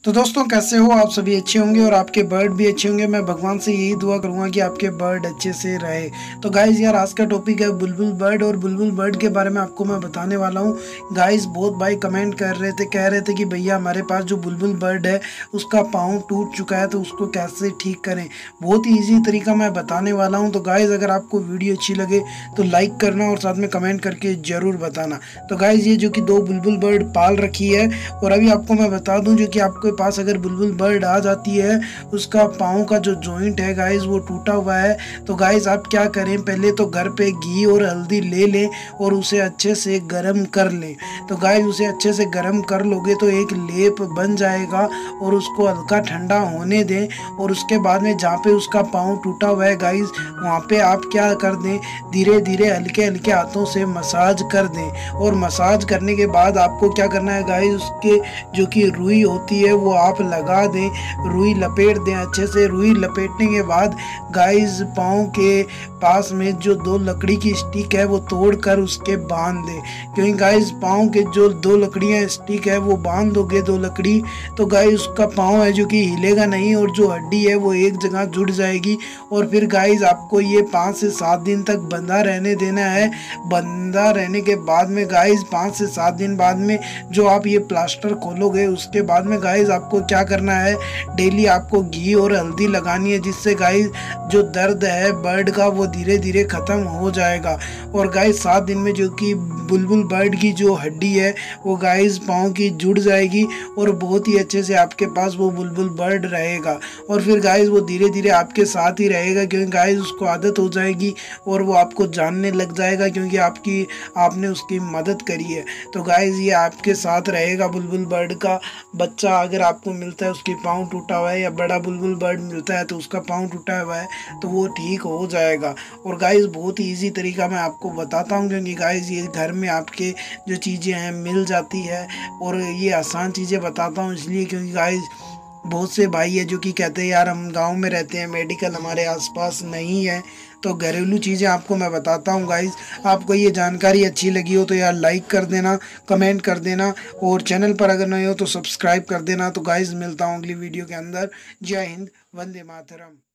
तो दोस्तों कैसे हो आप सभी अच्छे होंगे और आपके बर्ड भी अच्छे होंगे। मैं भगवान से यही दुआ करूंगा कि आपके बर्ड अच्छे से रहे। तो गाइज यार आज का टॉपिक है बुलबुल बर्ड और बुलबुल बर्ड के बारे में आपको मैं बताने वाला हूं। गाइज बहुत भाई कमेंट कर रहे थे, कह रहे थे कि भैया हमारे पास जो बुलबुल बर्ड है उसका पाँव टूट चुका है तो उसको कैसे ठीक करें। बहुत ही ईजी तरीका मैं बताने वाला हूँ। तो गाइज अगर आपको वीडियो अच्छी लगे तो लाइक करना और साथ में कमेंट करके ज़रूर बताना। तो गाइज ये जो कि 2 बुलबुल बर्ड पाल रखी है और अभी आपको मैं बता दूं जो कि आपके पास अगर बुलबुल बर्ड आ जाती है उसका पाँव का जो जॉइंट है गाइज वो टूटा हुआ है। तो गाइज आप क्या करें, पहले तो घर पे घी और हल्दी ले लें और उसे अच्छे से गर्म कर लें। तो गाइज उसे अच्छे से गर्म कर लोगे तो एक लेप बन जाएगा और उसको हल्का ठंडा होने दें। और उसके बाद में जहाँ पे उसका पाँव टूटा हुआ है गाइज वहाँ पे आप क्या कर दें, धीरे धीरे हल्के हल्के हाथों से मसाज कर दें। और मसाज करने के बाद आपको क्या करना है गाइज, उसके जो कि रुई होती है वो आप लगा दें, रुई लपेट दें अच्छे से। रुई लपेटने के बाद गाइस पाँव के पास में जो 2 लकड़ी की स्टिक है वो तोड़कर उसके बांध दें, क्योंकि गाइस पाँव के जो 2 लकड़ियां स्टिक है वो बांध दोगे 2 लकड़ी तो गाइस उसका पाँव है जो कि हिलेगा नहीं और जो हड्डी है वो एक जगह जुड़ जाएगी। और फिर गाइस आपको ये 5 से 7 दिन तक बंधा रहने देना है। बंधा रहने के बाद में गाइस 5 से 7 दिन बाद में जो आप ये प्लास्टर खोलोगे उसके बाद में गाइस आपको क्या करना है, डेली आपको घी और हल्दी लगानी है, जिससे गाइस जो दर्द है बर्ड का वो धीरे धीरे ख़त्म हो जाएगा। और गाइस 7 दिन में जो कि बुलबुल बर्ड की जो हड्डी है वो गाइस पाँव की जुड़ जाएगी और बहुत ही अच्छे से आपके पास वो बुलबुल बर्ड रहेगा। और फिर गाइस वो धीरे धीरे आपके साथ ही रहेगा, क्योंकि गाइस उसको आदत हो जाएगी और वो आपको जानने लग जाएगा क्योंकि आपने उसकी मदद करी है। तो गाइस ये आपके साथ रहेगा। बुलबुल बर्ड का बच्चा अगर आपको मिलता है उसकी पाँव टूटा हुआ है या बड़ा बुलबुल बर्ड मिलता है तो उसका पाँव टूटा हुआ है तो वो ठीक हो जाएगा। और गाइस बहुत ही ईजी तरीका मैं आपको बताता हूँ, क्योंकि गाइस ये घर में आपके जो चीज़ें हैं मिल जाती है। और ये आसान चीज़ें बताता हूँ इसलिए क्योंकि गाइस बहुत से भाई है जो कि कहते हैं यार हम गांव में रहते हैं, मेडिकल हमारे आसपास नहीं है। तो घरेलू चीज़ें आपको मैं बताता हूँ गाइस। आपको ये जानकारी अच्छी लगी हो तो यार लाइक कर देना, कमेंट कर देना और चैनल पर अगर नए हो तो सब्सक्राइब कर देना। तो गाइस मिलता हूँ अगली वीडियो के अंदर। जय हिंद, वंदे मातरम।